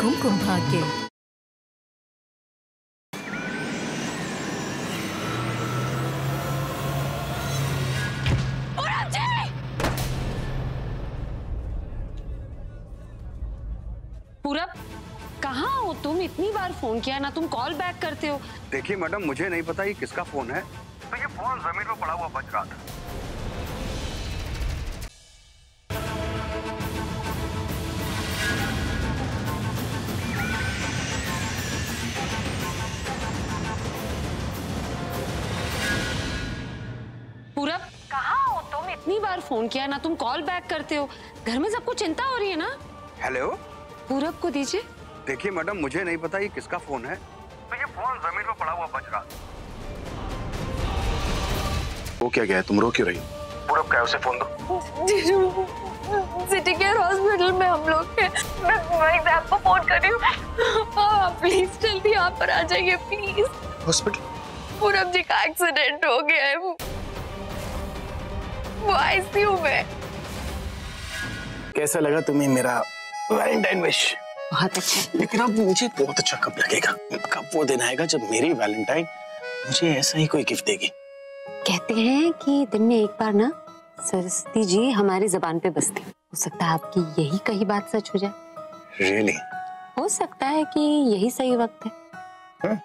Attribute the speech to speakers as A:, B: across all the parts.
A: कुमकुम भाग्य।
B: पूरब, कहाँ हो तुम? इतनी बार फोन किया ना, तुम कॉल बैक करते हो।
C: देखिए मैडम, मुझे नहीं पता ये किसका फोन है, तो ये फोन जमीन पर पड़ा हुआ बज रहा था।
B: पूरब, कहाँ हो तुम? इतनी बार फोन किया ना, तुम कॉल बैक करते हो। घर में सबको चिंता हो रही है ना?
C: हेलो,
B: पूरब को दीजिए।
C: देखिए मैडम, मुझे नहीं पता ये किसका फोन है, तो ये फोन जमीन पर पड़ा हुआ बज रहा था।
D: वो क्या गया है? तुम रो क्यों रही?
C: पूरब का है, उसे फोन दो।
E: जीजू, सिटी केयर हॉस्पिटल में हम लोग हैं। मैं वहीं से आपको फोन कर रही हूँ। प्लीज जल्दी यहाँ पर आ जाइए प्लीज।
D: हॉस्पिटल?
E: पूरब जी का एक्सीडेंट हो गया है, वो आईसीयू में।
D: कैसा लगा तुम्हें मेरा वैलेंटाइन विश?
B: बहुत अच्छा।
D: लेकिन अब मुझे बहुत अच्छा कब लगेगा? कब वो दिन आएगा जब मेरी वैलेंटाइन मुझे ऐसा ही कोई गिफ्ट देगी?
B: कहते हैं कि दिन में एक बार ना सरस्वती जी हमारी जुबान पे बसती। हो सकता है आपकी यही कही बात सच हो जाए।
D: Really?
B: हो सकता है कि यही सही वक्त है।
D: हाँ?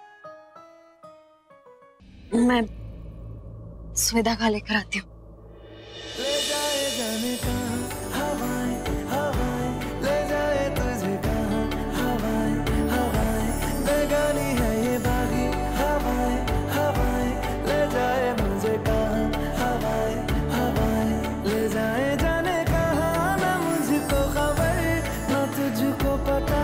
E: मैं सुविधा खा लेकर आती हूँ।
F: ले जाए जाने कहाँ हवाएं हवाएं, ले जाए तुझे कहाँ हवाएं हवाएं, बेगानी है ये बागी हवाएं हवाएं, ले जाए मुझे कहाँ हवाएं हवाएं, ले जाए जाने कहाँ, ना मुझको खबर ना तुझको पता।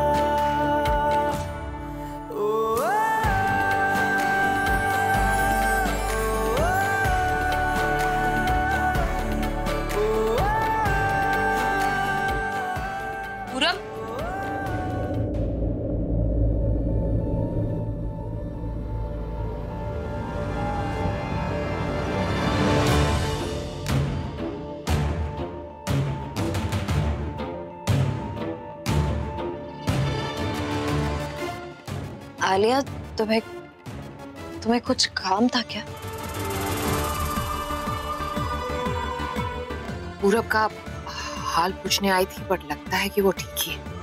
B: पूरब,
E: आलिया, तुम्हें कुछ काम था क्या?
G: पूरब का हाल पूछने आई थी, बट लगता है कि वो ठीक ही है।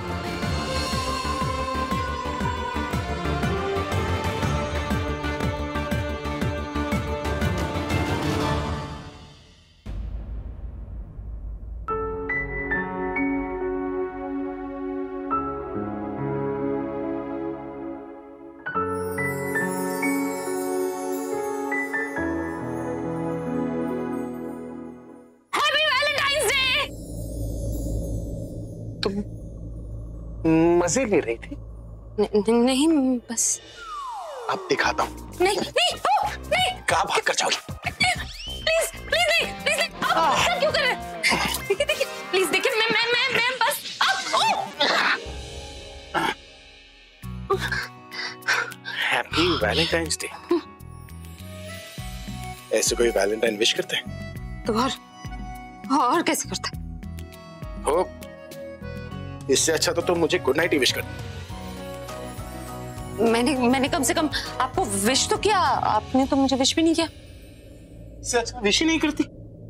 D: मजे ले रही थी?
B: नहीं बस।
D: अब दिखाता हूँ।
B: नहीं नहीं नहीं,
D: कहाँ भाग कर जाओगी?
B: प्लीज प्लीज नहीं, प्लीज नहीं। आप ऐसा क्यों कर रहे हैं? देखिए देखिए, प्लीज देखिए, मैं बस
D: हैप्पी वैलेंटाइंस डे। ऐसे कोई वैलेंटाइन विश करते हैं?
B: तो और कैसे करता है?
D: हो, इससे अच्छा तो तुम मुझे गुड नाइट ही विश कर।
B: मैंने कम से कम आपको विश तो किया, आपने तो मुझे विश भी नहीं किया।
D: इससे अच्छा विश ही नहीं करती?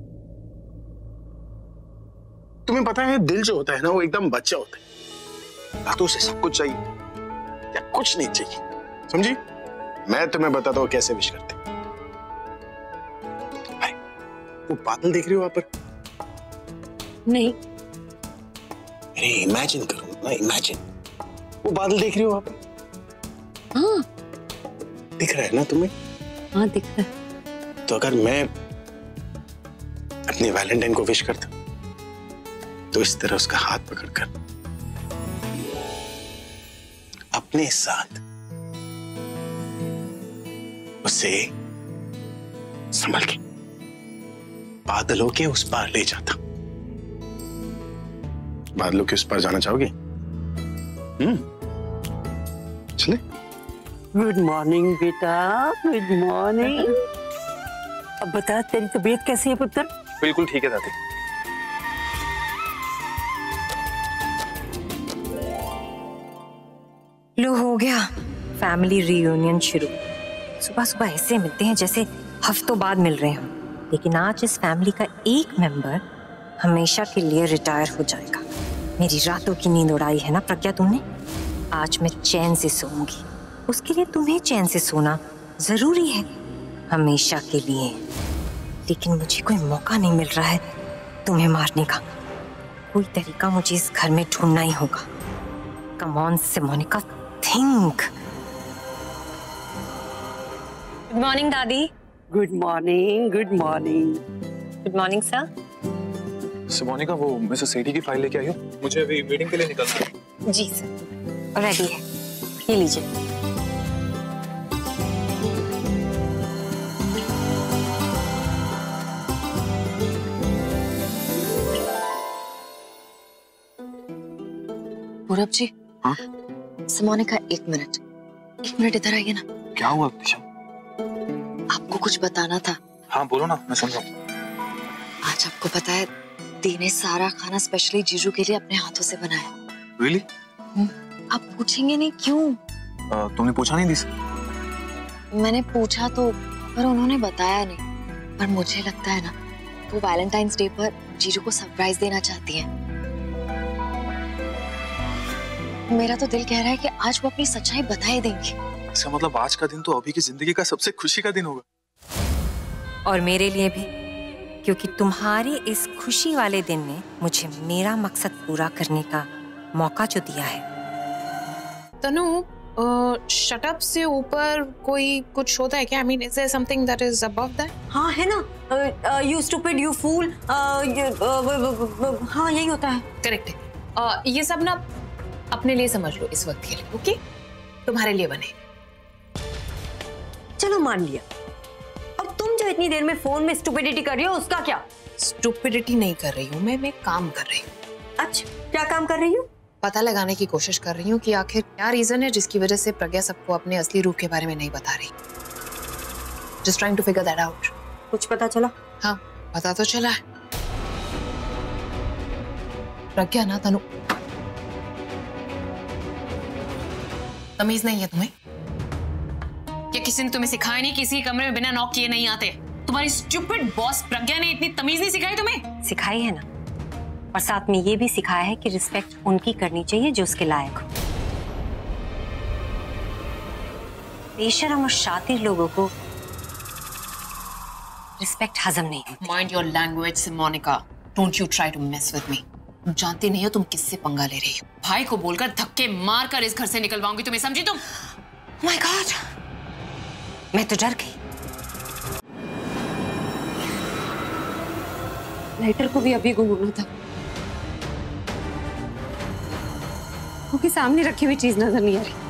D: तुम्हें पता है, दिल जो होता है ना, वो एकदम बच्चा होता है। ना तो उसे सब कुछ चाहिए या कुछ नहीं चाहिए, समझी? मैं तुम्हें बताता हूँ कैसे विश करते। हाय, वो बादल देख रही हो वहां पर?
B: नहीं।
D: अरे इमेजिन करो ना, इमेजिन। वो बादल देख रही हो वहां पर?
B: हाँ
D: दिख रहा है ना तुम्हें?
B: हाँ दिख रहा है।
D: तो अगर मैं अपनी वैलेंटाइन को विश करता तो इस तरह उसका हाथ पकड़कर अपने साथ उसे संभल के बादलों के उस पार ले जाता। बादलों के उस पार जाना चाहोगे? चले?
H: गुड मॉर्निंग बेटा, गुड मॉर्निंग। अब बता, तेरी तबीयत कैसी है पुत्र?
D: बिल्कुल ठीक है दादी।
A: लो हो गया फैमिली रियूनियन शुरू। सुबह सुबह ऐसे मिलते हैं जैसे हफ्तों बाद मिल रहे हैं, लेकिन आज इस फैमिली का एक मेंबर हमेशा के लिए रिटायर हो जाएगा। मेरी रातों की नींद उड़ाई है ना प्रज्ञा तुमने। आज मैं चैन से सोऊंगी, उसके लिए तुम्हें चैन से सोना जरूरी है हमेशा के लिए। लेकिन मुझे कोई मौका नहीं मिल रहा है तुम्हें मारने का। कोई तरीका मुझे इस घर में ढूंढना ही होगा। Come on Simonika, think. Good morning दादी।
H: Good morning, good morning.
A: Good morning sir.
I: Simonika, वो मिसेस सेठी की फाइल लेके आई हो? मुझे अभी मीटिंग के लिए निकलना है।
A: जी सर, रेडी है, ये लीजिए।
E: पूरब जी।
I: हाँ?
E: सिमोनिका, एक मिनट इधर आइए ना।
I: क्या हुआ दिशा?
E: आपको कुछ बताना था।
I: हाँ बोलो ना, मैं सुन रहा हूँ।
E: आज आपको पता है दी ने सारा खाना स्पेशली जीजू के लिए अपने हाथों से बनाया।
I: Really?
E: आप पूछेंगे नहीं क्यों?
I: तुमने पूछा नहीं दी से?
E: मैंने पूछा तो, पर उन्होंने बताया नहीं। पर मुझे लगता है ना, वो वैलेंटाइंस डे पर जीजू को सरप्राइज देना चाहती है। मेरा तो दिल कह रहा है कि आज वो अपनी सच्चाई बता ही देंगी।
I: इसका मतलब आज का दिन तो अभी की जिंदगी का सबसे खुशी का दिन होगा।
A: और मेरे लिए भी, क्योंकि तुम्हारी इस खुशी वाले दिन ने मुझे मेरा मकसद पूरा करने का मौका जो दिया है।
G: तनु, शटअप से ऊपर कोई कुछ होता है क्या? I mean, is there something that is above that?
B: हाँ है ना, यू स्टूपिड, यू फूल, हाँ यही होता है।
G: करेक्ट है। ये सब ना अपने लिए समझ लो इस वक्त के लिए, ओके? तुम्हारे लिए बने।
B: चलो मान लिया। अब तुम जो इतनी देर में फोन में स्टूपिडिटी कर रही हो, उसका क्या?
G: स्टूपिडिटी नहीं कर रही हूँ मैं काम कर रही हूँ।
B: अच्छा, क्या काम कर रही हो?
G: पता लगाने की कोशिश कर रही हूँ कि आखिर क्या रीजन है जिसकी वजह से प्रज्ञा सबको अपने असली रूप के बारे में नहीं बता रही। Just trying to figure that out.
B: कुछ पता चला?
G: हाँ, पता तो चला है। प्रज्ञा ना तनु, तमीज नहीं है तुम्हें? या किसी ने तुम्हें सिखाया नहीं, किसी कमरे में बिना नॉक किए नहीं आते? तुम्हारी स्टूपिड बॉस प्रज्ञा ने इतनी तमीज नहीं सिखाई तुम्हें?
B: सिखाई है ना, और साथ में ये भी सिखाया है कि रिस्पेक्ट उनकी करनी चाहिए जो उसके लायक हो। बेशरम और शातिर लोगों को रिस्पेक्ट हजम नहीं होती।
G: Mind your language Simonika, don't you try to mess with me. तुम जानती नहीं हो तुम किससे पंगा ले रही हो। भाई को बोलकर धक्के मारकर इस घर से निकलवाऊंगी तुम्हें, समझी तुम?
B: माय गॉड, मैं तो डर गई। लाइटर को भी अभी गुम होना था, क्योंकि सामने रखी हुई चीज नजर नहीं आ रही।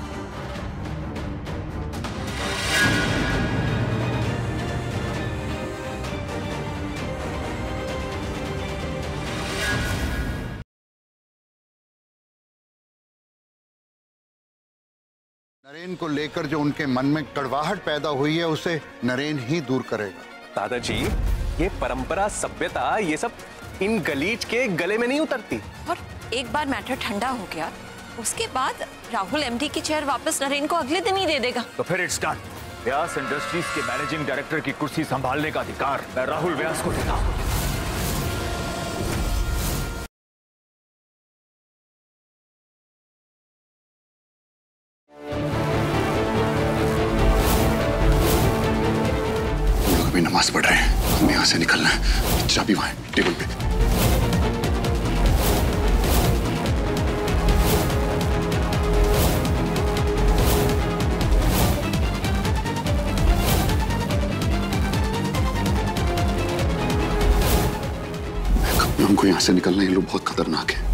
J: नरेन को लेकर जो उनके मन में कड़वाहट पैदा हुई है, उसे नरेन ही दूर करेगा।
K: दादाजी, ये परंपरा, सभ्यता, ये सब इन गलीच के गले में नहीं उतरती।
L: और एक बार मैटर ठंडा हो गया, उसके बाद राहुल एमडी की चेयर वापस नरेन को अगले दिन ही दे देगा।
K: तो फिर इट्स डन। व्यास इंडस्ट्रीज के मैनेजिंग डायरेक्टर की कुर्सी संभालने का अधिकार मैं राहुल व्यास को देता हूं।
D: नमाज पढ़ रहे हैं, हमें यहाँ से निकलना है। चाबी वहाँ है, टेबल पे। हमको यहाँ से निकलना है, ये लोग बहुत खतरनाक है।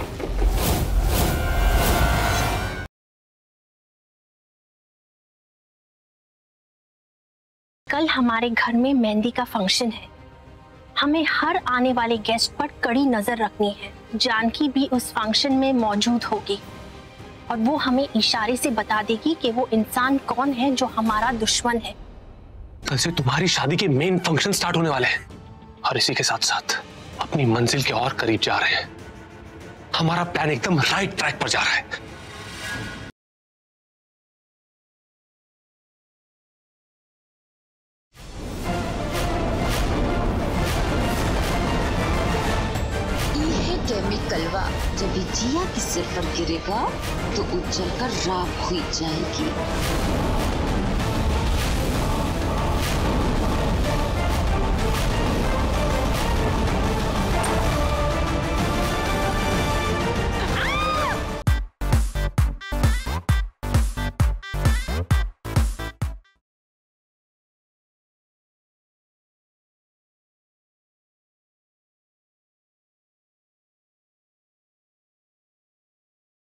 M: कल हमारे घर में मेहंदी का फंक्शन है। हमें हर आने वाले गेस्ट पर कड़ी नजर रखनी है। जानकी भी उस फंक्शन में मौजूद होगी और वो हमें इशारे से बता देगी कि वो इंसान कौन है जो हमारा दुश्मन है।
N: कल से तुम्हारी शादी के मेन फंक्शन स्टार्ट होने वाले हैं और इसी के साथ साथ अपनी मंजिल के और करीब जा रहे हैं। हमारा प्लान एकदम राइट ट्रैक पर जा रहा है।
O: कलवा जब भी जिया के सिर पर गिरेगा तो उज्जल कर राख हुई जाएगी।